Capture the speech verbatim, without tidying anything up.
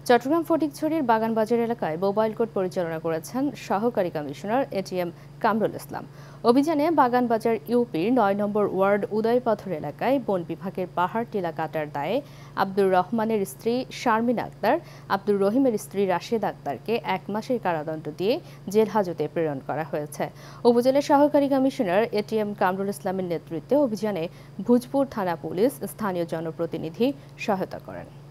চট্টগ্রাম ফটিকছড়ির বাগানবাজার এলাকায় mobile court পরিচালনা করেছেন সহকারী কমিশনার এটিএম কামরুল ইসলাম। অভিযানে বাগানবাজার ইউপির নয় নম্বর ওয়ার্ড উদয়পথর এলাকায় বন বিভাগের পাহাড় টিলা কাটার দায়ে আব্দুর রহমানের স্ত্রী শারমিন আক্তার, আব্দুর রহিমের স্ত্রী রাশেদ আক্তারকে এক মাসের কারাদণ্ড দিয়ে জেল হাজতে প্রেরণ করা হয়েছে। উপজেলার সহকারী কমিশনার এটিএম কামরুল ইসলামের নেতৃত্বে অভিযানে ভূজপুর থানা পুলিশ, স্থানীয় জনপ্রতিনিধি সহায়তা করেন।